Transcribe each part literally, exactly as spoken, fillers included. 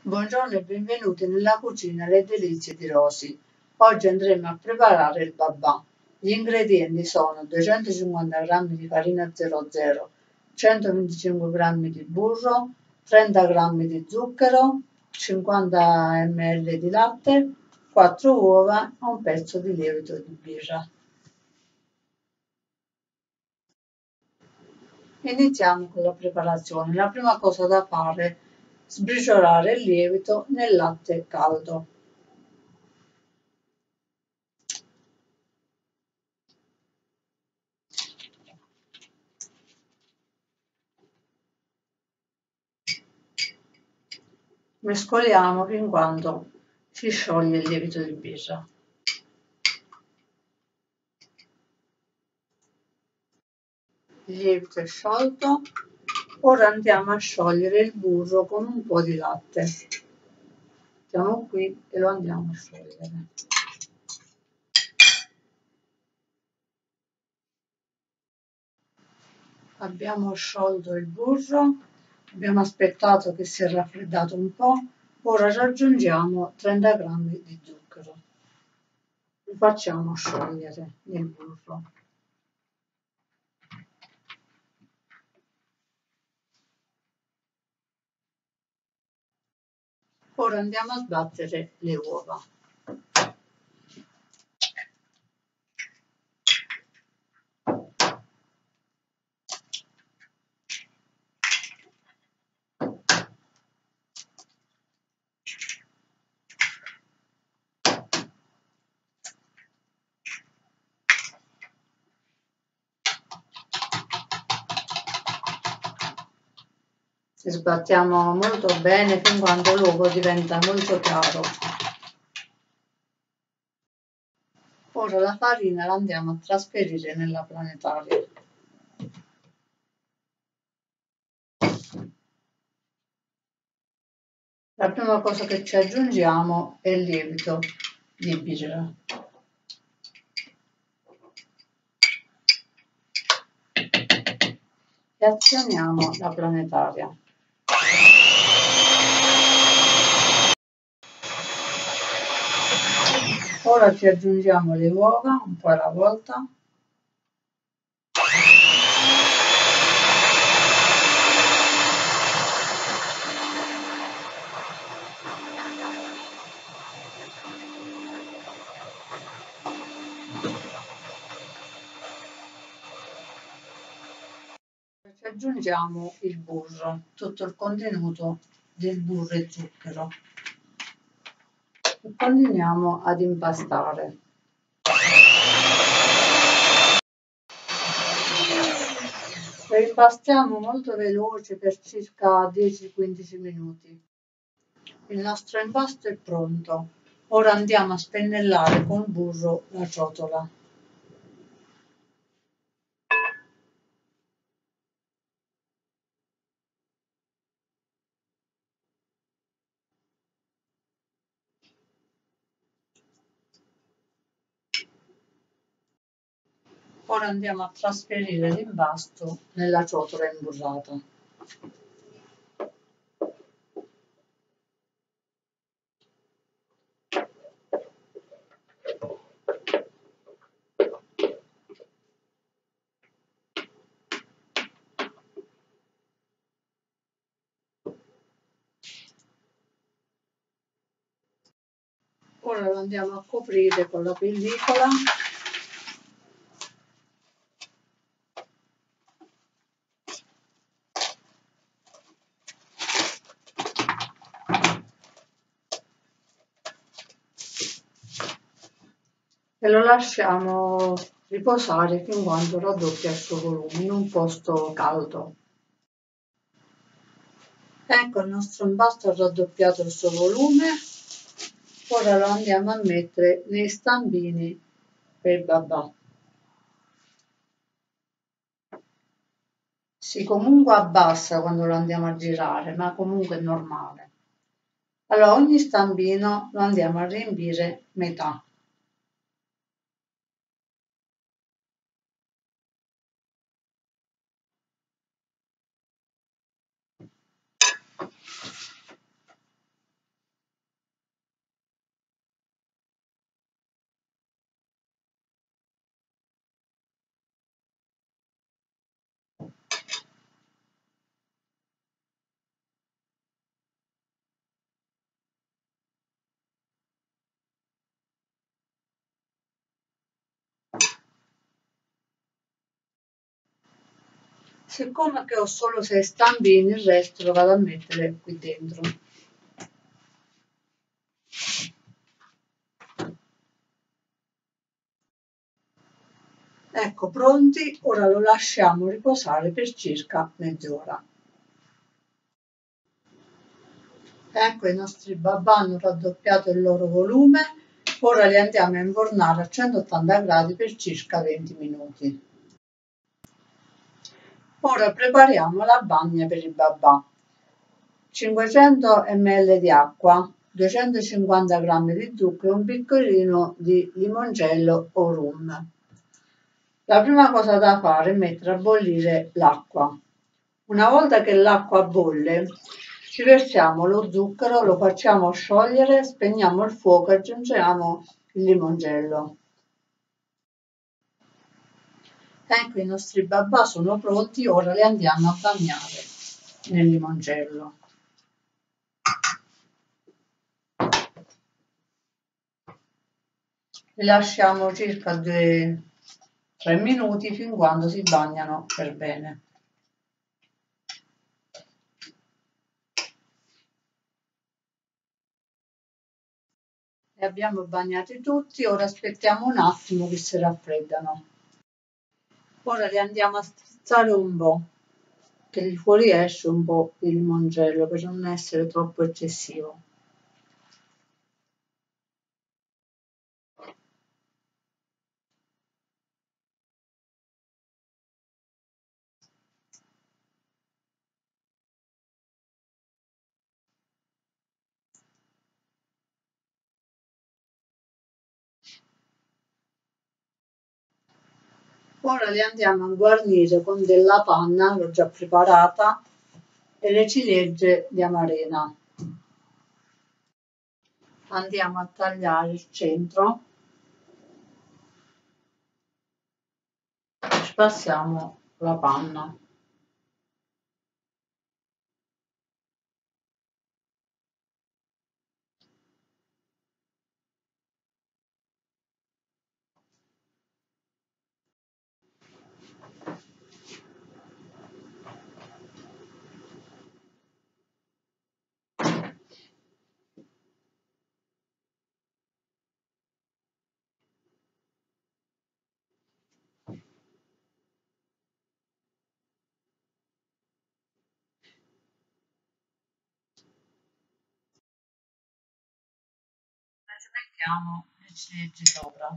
Buongiorno e benvenuti nella cucina Le Delizie di Rosy. Oggi andremo a preparare il babà. Gli ingredienti sono duecentocinquanta grammi di farina zero zero, centoventicinque grammi di burro, trenta grammi di zucchero, cinquanta millilitri di latte, quattro uova e un pezzo di lievito di birra. Iniziamo con la preparazione. La prima cosa da fare è sbriciolare il lievito nel latte caldo. Mescoliamo fin quando si scioglie il lievito di birra. Il lievito è sciolto, ora andiamo a sciogliere il burro con un po' di latte. Mettiamo qui e lo andiamo a sciogliere. Abbiamo sciolto il burro, abbiamo aspettato che si è raffreddato un po', ora ci aggiungiamo trenta grammi di zucchero. Lo facciamo sciogliere nel burro. Ora andiamo a sbattere le uova. Sbattiamo molto bene fin quando l'uovo diventa molto chiaro. Ora la farina la andiamo a trasferire nella planetaria. La prima cosa che ci aggiungiamo è il lievito di birra. E azioniamo la planetaria. Ora ci aggiungiamo le uova un po' alla volta. Ci aggiungiamo il burro, tutto il contenuto del burro e zucchero. E continuiamo ad impastare. Lo impastiamo molto veloce per circa dieci quindici minuti. Il nostro impasto è pronto. Ora andiamo a spennellare con burro la ciotola. Ora andiamo a trasferire l'impasto nella ciotola imburrata. Ora lo andiamo a coprire con la pellicola. E lo lasciamo riposare fin quando raddoppia il suo volume in un posto caldo. Ecco, il nostro impasto ha raddoppiato il suo volume. Ora lo andiamo a mettere nei stampini per il babà. Si comunque abbassa quando lo andiamo a girare, ma comunque è normale. Allora ogni stampino lo andiamo a riempire metà. Siccome che ho solo sei stampini, il resto lo vado a mettere qui dentro. Ecco, pronti, ora lo lasciamo riposare per circa mezz'ora. Ecco, i nostri babà hanno raddoppiato il loro volume, ora li andiamo a infornare a centottanta gradi per circa venti minuti. Ora prepariamo la bagna per i babà. cinquecento millilitri di acqua, duecentocinquanta grammi di zucchero e un piccolino di limoncello o rum. La prima cosa da fare è mettere a bollire l'acqua. Una volta che l'acqua bolle, ci versiamo lo zucchero, lo facciamo sciogliere, spegniamo il fuoco e aggiungiamo il limoncello. Ecco, i nostri babà sono pronti, ora li andiamo a bagnare nel limoncello. Li lasciamo circa due tre minuti fin quando si bagnano per bene. Li abbiamo bagnati tutti, ora aspettiamo un attimo che si raffreddano. Ora li andiamo a strizzare un po', che gli fuoriesce un po' il limoncello per non essere troppo eccessivo. Ora li andiamo a guarnire con della panna, l'ho già preparata, e le ciliegie di amarena. Andiamo a tagliare il centro, ci passiamo la panna. Ci mettiamo le ciliegie sopra.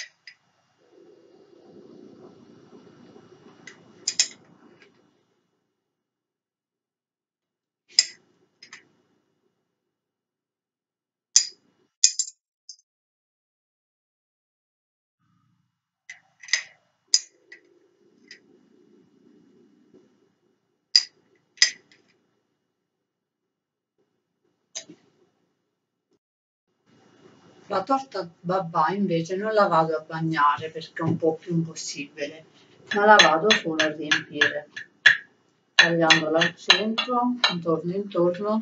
La torta babà invece non la vado a bagnare perché è un po' più impossibile, ma la vado solo a riempire, tagliandola al centro, intorno intorno,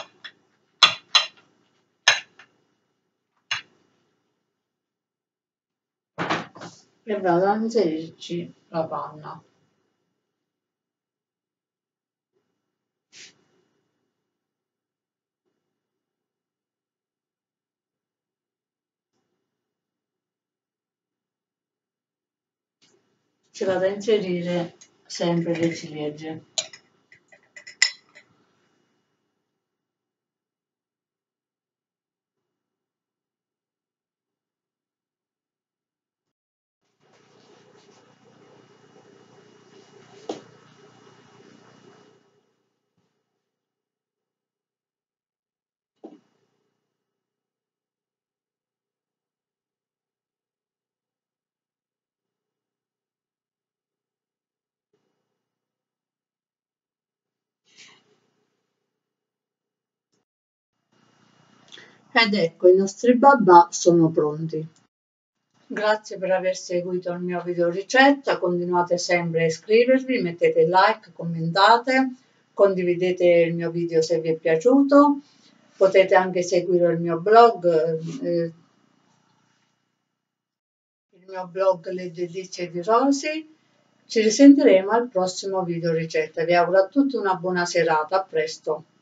e vado a inserirci la panna. Ci vado a inserire sempre le ciliegie. Ed ecco, i nostri babà sono pronti. Grazie per aver seguito il mio video ricetta, continuate sempre a iscrivervi, mettete like, commentate, condividete il mio video se vi è piaciuto, potete anche seguire il mio blog, eh, il mio blog Le Delizie di Rosy, Ci risentiremo al prossimo video ricetta. Vi auguro a tutti una buona serata. A presto!